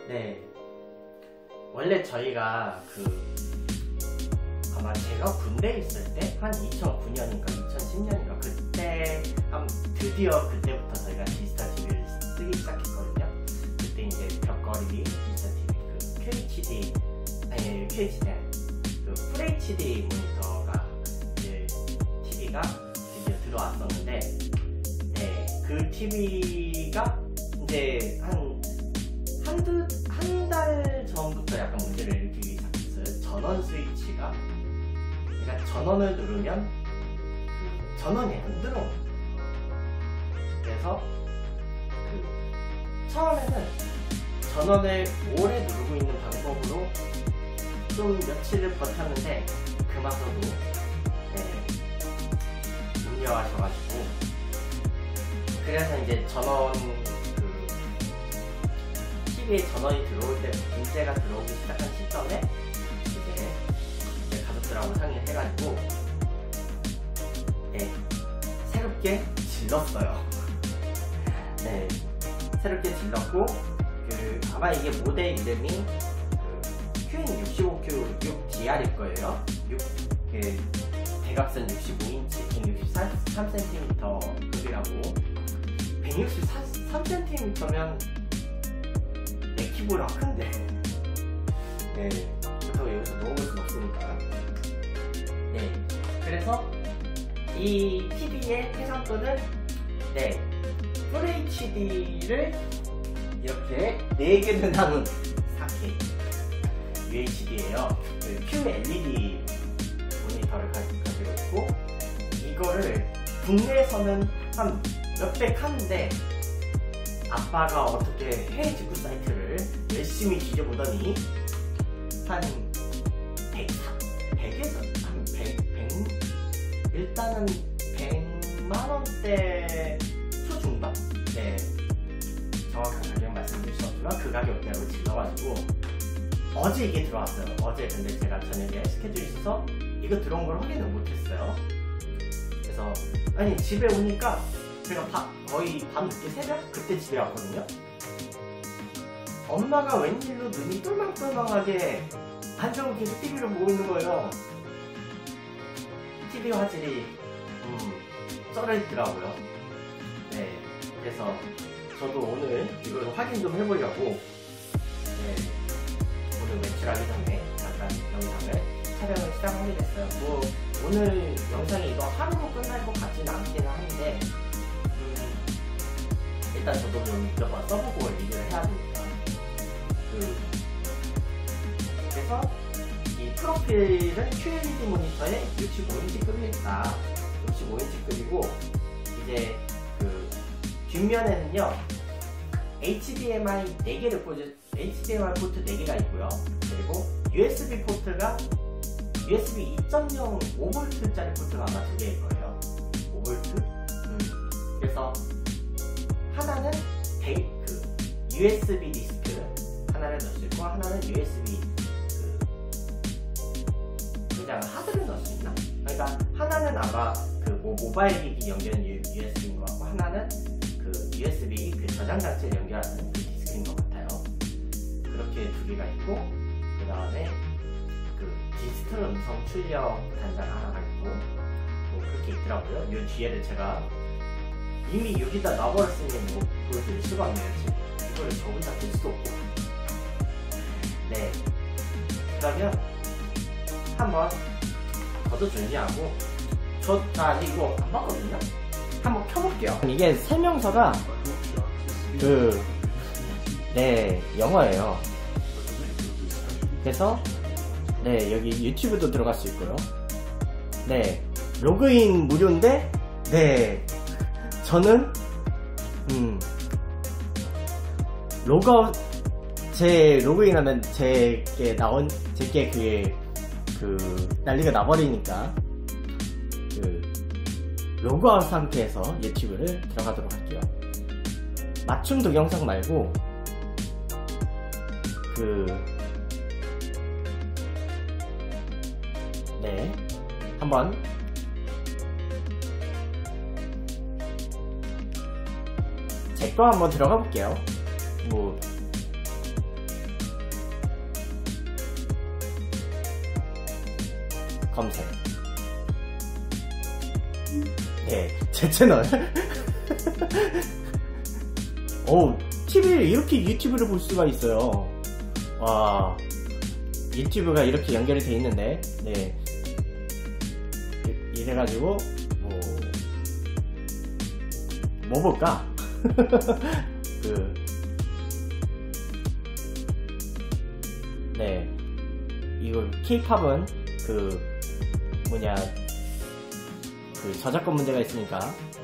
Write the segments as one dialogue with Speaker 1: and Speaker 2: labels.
Speaker 1: 네, 원래 저희가 아마 제가 군대에 있을 때 한 2009년인가 2010년인가 그때 드디어 그때부터 저희가 디지털 TV를 쓰기 시작했거든요. 그때 이제 벽걸이 디지털 TV QHD FHD 모니터가 이제 TV가 드디어 들어왔었는데, 네, 그 TV가 이제 한 달 전부터 약간 문제를 일으키기 시작했어요. 전원 스위치가, 그러니까 전원을 누르면 전원이 안 들어오는 거예요. 그래서 처음에는 전원을 오래 누르고 있는 방법으로 좀 며칠을 버텼는데 그마저도 음려하셔가지고, 그래서 이제 전원 TV에 전원이 들어올 때 문제가 들어오기 시작한 시점에 이제 가족들하고 상의를 해가지고 새롭게 질렀어요. 네, 새롭게 질렀고, 아마 이게 모델 이름이 QN65Q6DR일 거예요. 대각선 65인치 163cm 급이라고. 163cm면 내 키보드가 큰데, 네, 그렇다고 여기서 넣어볼 순 없으니까. 네, 그래서 이 TV의 해상도는 FHD를 이렇게 4개를 나눈 4K UHD예요. QLED 모니터를 가지고 있고, 이거를 국내에서는 한 몇백 하는데 아빠가 어떻게 해외 직구 사이트를 열심히 뒤져보더니 한 100에서 한 100, 일단은 100만원대 초중반? 네, 정확한 가격 말씀드릴 수 없지만 그 가격대로 질러가지고 어제 이게 들어왔어요. 어제. 근데 제가 저녁에 스케줄이 있어서 이거 들어온 걸 확인을 못했어요. 그래서 아니 집에 오니까 제가 거의 밤늦게 새벽? 그때 집에 왔거든요. 엄마가 웬일로 눈이 똘망똘망하게 앉아서 계속 TV를 보고 있는 거예요. TV 화질이 쩔어있더라고요. 네, 그래서 저도 오늘 이걸 확인 좀 해보려고 오늘 외출하기 전에 잠깐 영상을 촬영을 시작하게 됐어요. 뭐 오늘 영상이 이거 하루로 끝날 것 같지는 않기는 한데 일단 저도 좀 몇 번 써보고 리뷰를 해야 되니까. 그래서 이 프로필은 QLED 모니터에 65인치급이다. 65인치급이고, 이제 뒷면에는요 HDMI 4개를 HDMI 포트 4개가 있고요. 그리고 USB 포트가 USB 2.0 5V짜리 포트가 아마 2개일 거예요. 5V? 그래서 하나는 USB 디스크 하나를 넣을 수 있고, 하나는 USB 그냥 하드를 넣을 수 있나? 그러니까 하나는 아마 모바일 기기 연결하는 USB인 것 같고, 하나는 USB 저장 장치를 연결하는 디스크인 것 같아요. 그렇게 2개가 있고, 그 다음에 디지털 음성 출력 단자가 하나가 있고, 뭐 그렇게 있더라고요. 이 뒤에를 제가 이미 여기다 놔버렸으니 뭐 보여드릴 수가 없네요. 이거를 저 혼자 들 수도 없고. 네, 그러면 한번 저도 준비하고, 저 아직 이거 안 봤거든요. 한번 켜볼게요. 이게 설명서가 영어예요. 그래서 여기 유튜브도 들어갈 수 있고요. 로그인 무료인데 저는 제 로그인하면 제게 난리가 나버리니까 로그아웃 상태에서 유튜브를 들어가도록 할게요. 맞춤 동영상 말고 한번 제 거 한번 들어가 볼게요. 뭐 검색. 네, 제 채널. TV를 이렇게 유튜브를 볼 수가 있어요. 와, 유튜브가 이렇게 연결이 돼 있는데, 네. 이래가지고, 뭐 볼까? 네. 이거, K-팝은, 저작권 문제가 있으니까,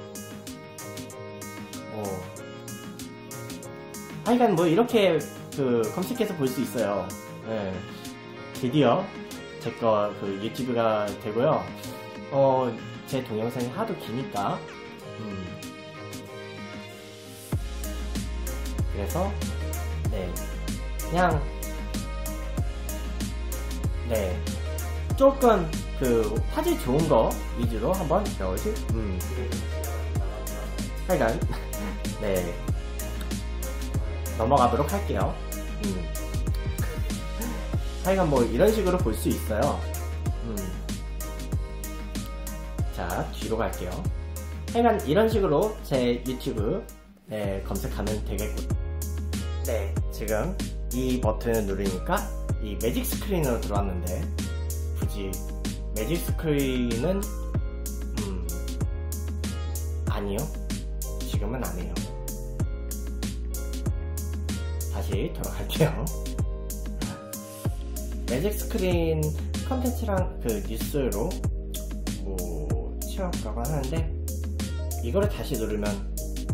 Speaker 1: 하여간 이렇게, 검색해서 볼 수 있어요. 네. 드디어, 제거 유튜브가 되고요. 제 동영상이 하도 기니까, 그래서, 네. 그냥, 네. 조금, 화질 좋은 거 위주로 한번 배워보시, 하여간, 네. 넘어가도록 할게요. 하여간 이런 식으로 볼 수 있어요. 자, 뒤로 갈게요. 하여간 이런 식으로 제 유튜브, 네, 검색하면 되겠고. 네, 지금 이 버튼을 누르니까 이 매직 스크린으로 들어왔는데, 굳이 매직 스크린은 아니요, 지금은 아니에요. 다시 돌아갈게요. 매직 스크린 컨텐츠랑 뉴스로 채워가고 하는데, 이거를 다시 누르면,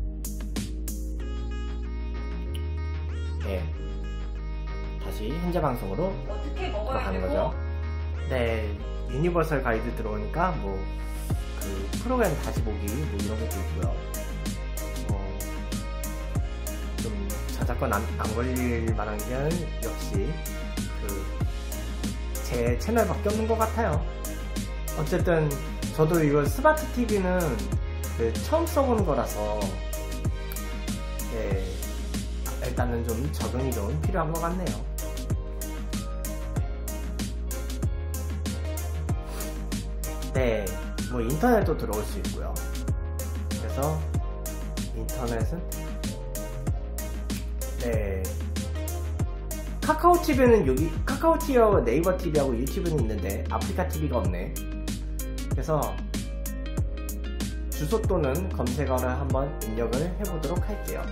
Speaker 1: 네, 다시 현재 방송으로 들어가는 거죠. 네, 유니버설 가이드 들어오니까 프로그램 다시 보기 이런 것도 있고요. 좀 저작권 안 걸릴 만한 게 역시 제 채널밖에 없는 것 같아요. 어쨌든 저도 이거 스마트 TV는 처음 써보는 거라서, 네, 일단은 좀 적응이 좀 필요한 것 같네요. 네, 인터넷도 들어올 수 있고요. 그래서 인터넷은, 네, 카카오 TV는 여기 카카오 TV하고 네이버 TV하고 유튜브는 있는데 아프리카 TV가 없네. 그래서 주소 또는 검색어를 한번 입력을 해보도록 할게요.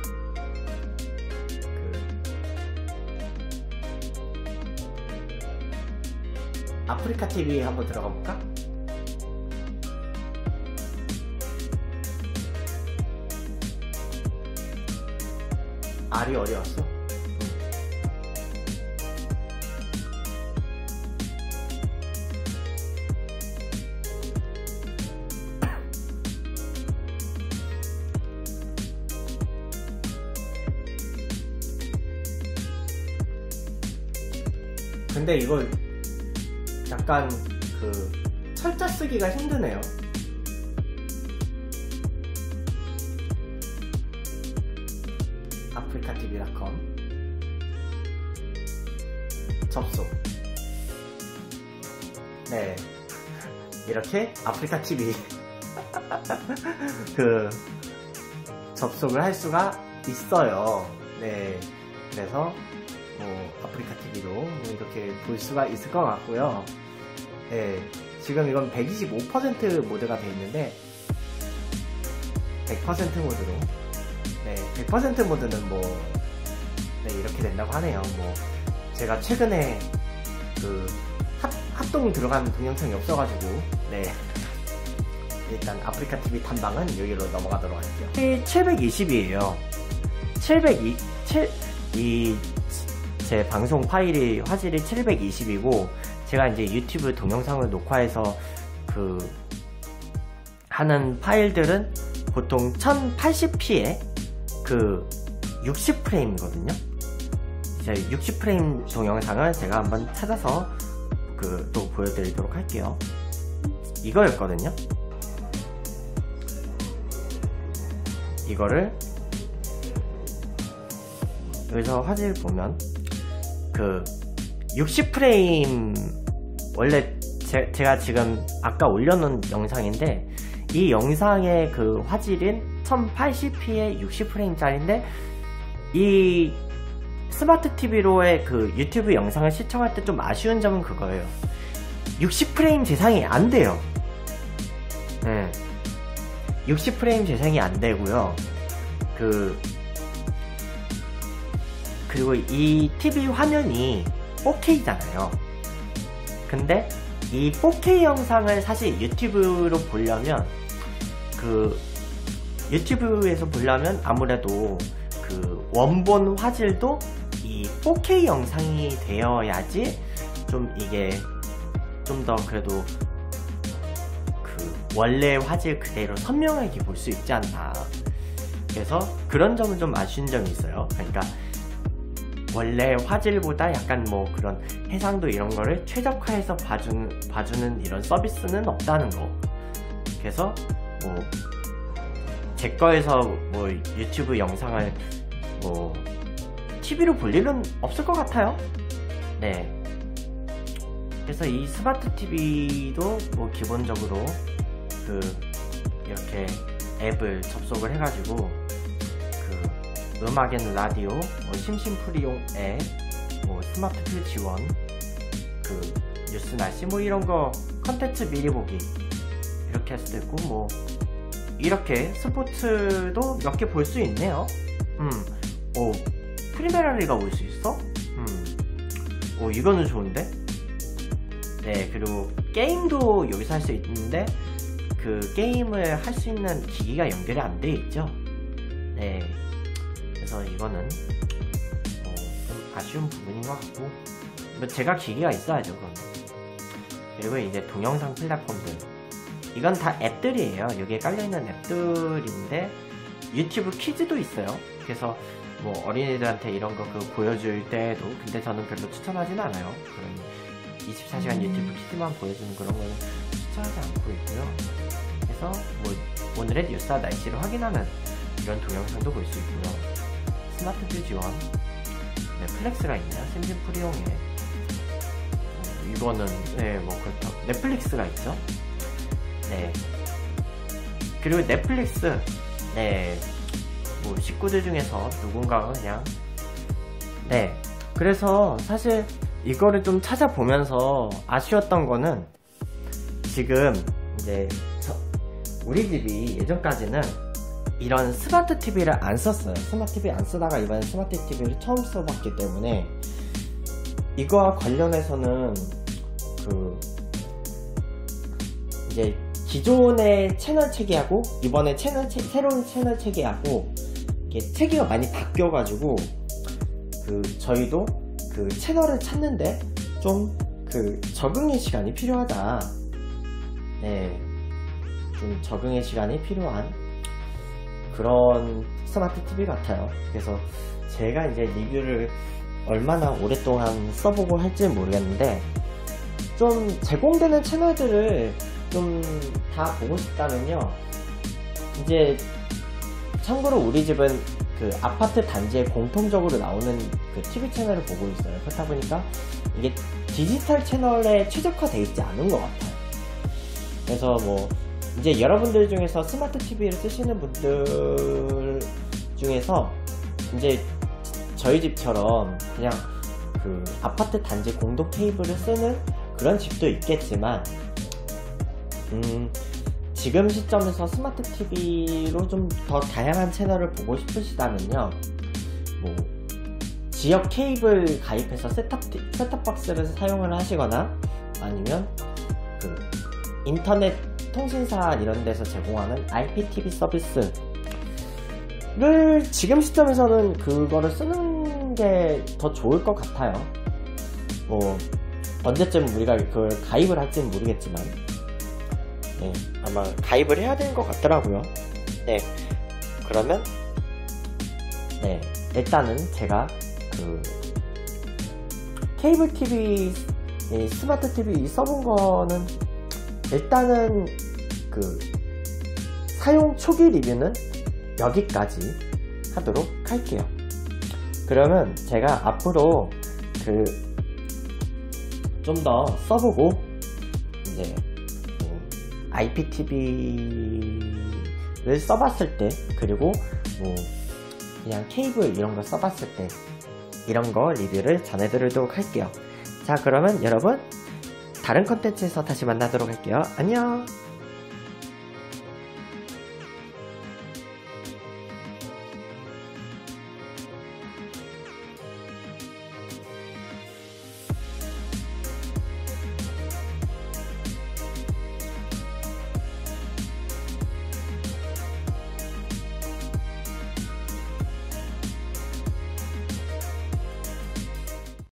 Speaker 1: 아프리카 TV 한번 들어가 볼까? R이 어려웠어? 근데 이거 약간 철자 쓰기가 힘드네요. africatv.com 접속. 네, 이렇게 아프리카 TV 접속을 할 수가 있어요. 네, 그래서 아프리카 TV도 이렇게 볼 수가 있을 것 같고요. 네, 지금 이건 125% 모드가 되어 있는데 100% 모드로, 네, 100% 모드는 네, 이렇게 된다고 하네요. 제가 최근에 합동 들어간 동영상이 없어가지고, 네, 일단 아프리카 TV 탐방은 여기로 넘어가도록 할게요. 720이에요. 제 방송 파일이 화질이 720이고, 제가 이제 유튜브 동영상을 녹화해서 하는 파일들은 보통 1080p에 60프레임이거든요. 이제 60프레임 동영상을 제가 한번 찾아서 또 보여드리도록 할게요. 이거였거든요. 이거를 여기서 화질 보면 60프레임, 원래 제가 지금 아까 올려놓은 영상인데, 이 영상의 그 화질은 1080p에 60프레임짜리인데, 이 스마트 TV로의 그 유튜브 영상을 시청할 때 좀 아쉬운 점은 그거예요. 60프레임 재생이 안 돼요. 60프레임 재생이 안 되고요. 그리고 이 TV 화면이 4K잖아요. 근데 이 4K 영상을 사실 유튜브로 보려면, 유튜브에서 보려면 아무래도 그 원본 화질도 이 4K 영상이 되어야지 좀 이게 좀 더 그래도 그 원래 화질 그대로 선명하게 볼 수 있지 않나. 그래서 그런 점은 좀 아쉬운 점이 있어요. 그러니까 원래 화질보다 약간 뭐 그런 해상도 이런 거를 최적화해서 봐주는 이런 서비스는 없다는 거. 그래서 뭐 제 거에서 뭐 유튜브 영상을 뭐 TV로 볼 일은 없을 것 같아요. 네. 그래서 이 스마트 TV도 뭐 기본적으로 이렇게 앱을 접속을 해가지고 음악 앤 라디오, 심심풀이용 앱, 스마트 표 지원, 뉴스 날씨 이런 거 컨텐츠 미리 보기 이렇게 할 수도 있고, 이렇게 스포츠도 몇 개 볼 수 있네요. 프리메라리가 올 수 있어? 이거는 좋은데? 네, 그리고 게임도 여기서 할 수 있는데 그 게임을 할 수 있는 기기가 연결이 안 돼 있죠. 네, 그래서 이거는 좀 아쉬운 부분인 것 같고, 제가 기기가 있어야죠, 그러면. 그리고 이제 동영상 플랫폼들, 이건 다 앱들이에요. 여기에 깔려있는 앱들인데 유튜브 키즈도 있어요. 그래서 뭐 어린이들한테 이런 거 보여줄 때도, 근데 저는 별로 추천하진 않아요. 그런 24시간 유튜브 키즈만 보여주는 그런 거는 추천하지 않고 있고요. 그래서 뭐 오늘의 뉴스와 날씨를 확인하는 이런 동영상도 볼 수 있고요. 스마트 뷰 지원, 넷플릭스가 있네요. 심심풀이용에. 이거는 뭐 그렇다. 넷플릭스가 있죠. 네. 그리고 넷플릭스, 뭐 식구들 중에서 누군가가 그냥, 그래서 사실 이거를 좀 찾아보면서 아쉬웠던 거는, 지금 이제 우리 집이 예전까지는 이런 스마트 TV를 안 썼어요. 스마트 TV 안 쓰다가 이번에 스마트 TV를 처음 써봤기 때문에, 이거와 관련해서는 이제 기존의 채널 체계하고 이번에 새로운 채널 체계하고 이게 체계가 많이 바뀌어가지고, 저희도 채널을 찾는데 좀 적응의 시간이 필요하다. 좀 적응의 시간이 필요한 그런 스마트 TV 같아요. 그래서 제가 이제 리뷰를 얼마나 오랫동안 써보고 할지 모르겠는데, 좀 제공되는 채널들을 좀 다 보고 싶다면요, 이제 참고로 우리 집은 아파트 단지에 공통적으로 나오는 TV 채널을 보고 있어요. 그렇다 보니까 이게 디지털 채널에 최적화되어 있지 않은 것 같아요. 그래서 뭐 이제 여러분들 중에서 스마트 TV를 쓰시는 분들 중에서 이제 저희 집처럼 그냥 아파트 단지 공동 케이블을 쓰는 그런 집도 있겠지만, 지금 시점에서 스마트 TV로 좀 더 다양한 채널을 보고 싶으시다면요, 뭐 지역 케이블 가입해서 셋탑박스를 사용을 하시거나, 아니면 인터넷 통신사 이런 데서 제공하는 IPTV 서비스를 지금 시점에서는 그거를 쓰는 게 더 좋을 것 같아요. 뭐 언제쯤 우리가 그걸 가입을 할지는 모르겠지만, 아마 가입을 해야 되는 것 같더라고요. 그러면 일단은 제가 케이블 TV, 스마트 TV 써본 거는 일단은 사용 초기 리뷰는 여기까지 하도록 할게요. 그러면 제가 앞으로 좀 더 써보고
Speaker 2: 이제 IPTV를 써봤을 때, 그리고 뭐 그냥 케이블 이런 거 써봤을 때 이런 거 리뷰를 전해드리도록 할게요. 자, 그러면 여러분 다른 컨텐츠에서 다시 만나도록 할게요. 안녕.